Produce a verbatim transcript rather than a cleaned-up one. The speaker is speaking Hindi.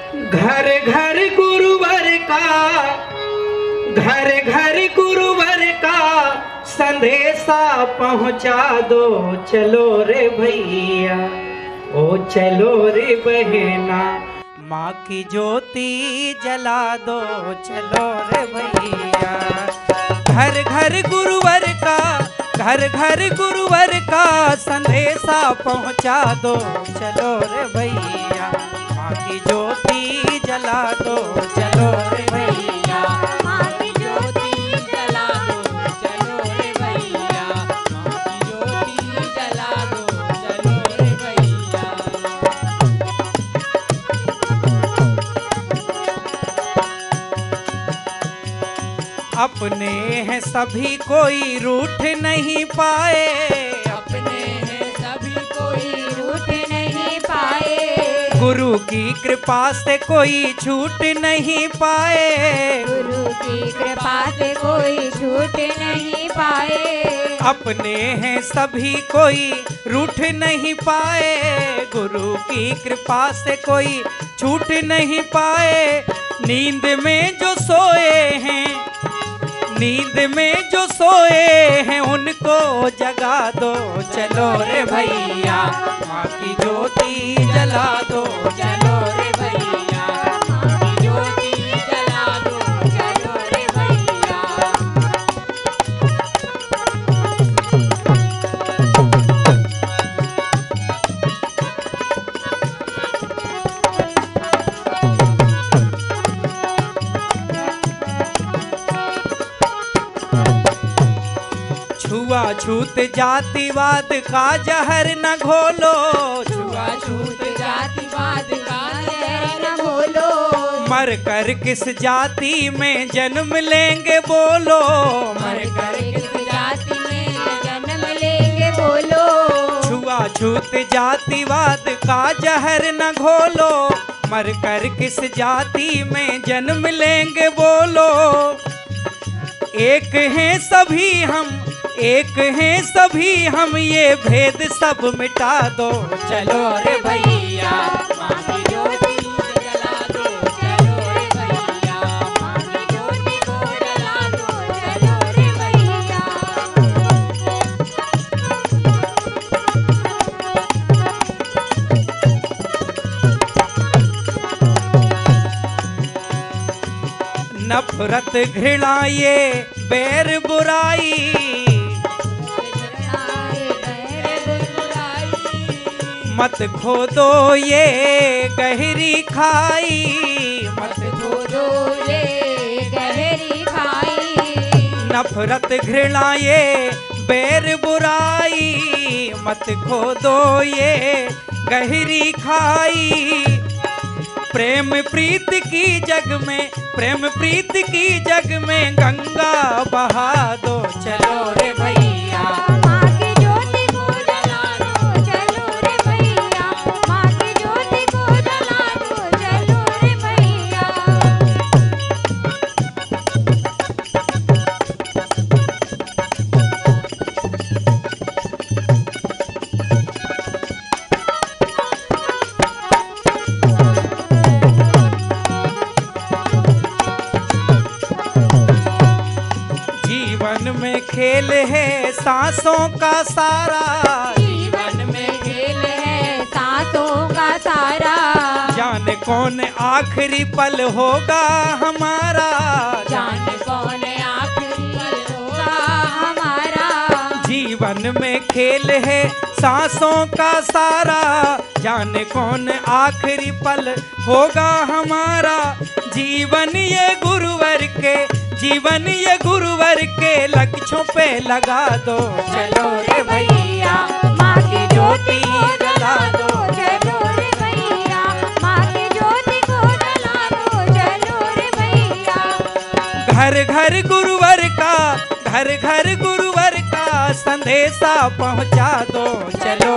घर घर गुरुवर का, घर घर गुरुवर का संदेशा पहुंचा दो। चलो रे भैया, ओ चलो रे बहना, माँ की ज्योति जला दो। चलो रे भैया, घर घर गुरुवर का, घर घर गुरुवर का संदेशा पहुंचा दो। चलो रे भैया, माँ की ज्योति जला दो। चलो रे भैया, माँ की ज्योति जला दो। चलो रे भैया, माँ की ज्योति जला दो। चलो रे भैया। अपने हैं सभी कोई रूठ नहीं पाए, अपने हैं सभी कोई रूठ नहीं पाए। गुरु की कृपा से कोई छूट नहीं पाए, गुरु की कृपा से कोई छूट नहीं पाए। अपने हैं सभी कोई रूठ नहीं पाए, गुरु की कृपा से कोई छूट नहीं पाए। नींद में जो सोए हैं, नींद में जो सोए हैं उनको जगा दो। चलो रे भैया, माँ की ज्योति जला दो। चलो रे भैया, माँ की ज्योति जला दो। चलो रे भैया। छुआछूत जातिवाद का जहर न घोलो, छुआछूत जातिवाद का जहर न घोलो। मर कर किस जाति में जन्म लेंगे बोलो, मर कर किस जाति में जन्म लेंगे बोलो। छुआछूत जातिवाद का जहर न घोलो, मर कर किस जाति में जन्म लेंगे बोलो। एक हैं सभी हम, एक हैं सभी हम, ये भेद सब मिटा दो। चलो रे भैया, माँ की ज्योति जला दो। चलो रे भैया, माँ की ज्योति को जला दो। चलो रे भैया। नफरत घृणा ये बैर बुराई, मत खोदो ये गहरी खाई, मत खोदो ये गहरी खाई। नफरत घृणा ये बैर बुराई, मत खोदो ये गहरी खाई। प्रेम प्रीत की जग में, प्रेम प्रीत की जग में गंगा बहा दो। चलो रे भैया, माँ की ज्योति को जला दो। चलो रे भैया, माँ की ज्योति को जला दो। चलो रे भैया। जीवन में खेल है सांसों का सारा, जीवन में खेल है सांसों का सारा। जाने कौन आखिरी पल होगा हमारा, जाने कौन आखिरी पल होगा हमारा। जीवन में खेल है सांसों का सारा, जाने कौन आखिरी पल होगा हमारा। जीवन ये गुरुवर के, जीवन ये गुरुवर के लक्ष्यों पे लगा दो। चलो रे भैया, माँ की ज्योति को जला दो। चलो रे भैया, माँ की ज्योति को जला दो। चलो रे भैया। घर घर गुरुवर का, घर घर गुरुवर का संदेशा पहुंचा दो। चलो